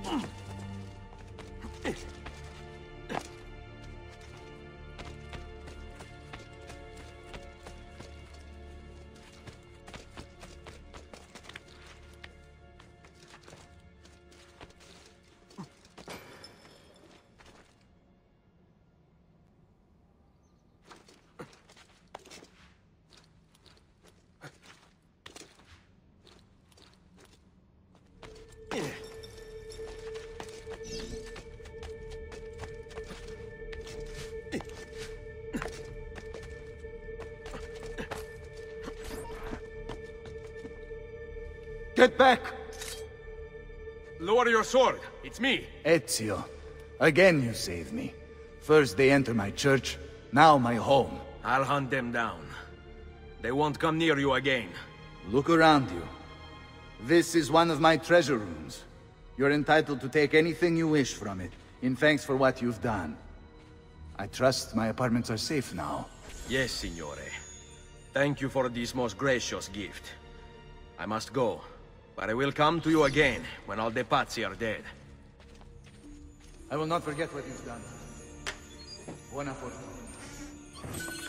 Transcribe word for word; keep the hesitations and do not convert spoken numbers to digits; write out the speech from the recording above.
Get back! Lower your sword. It's me. Ezio. Again you saved me. First they enter my church, now my home. I'll hunt them down. They won't come near you again. Look around you. This is one of my treasure rooms. You're entitled to take anything you wish from it, in thanks for what you've done. I trust my apartments are safe now. Yes, signore. Thank you for this most gracious gift. I must go, but I will come to you again when all the Pazzi are dead. I will not forget what you've done. Buona fortuna.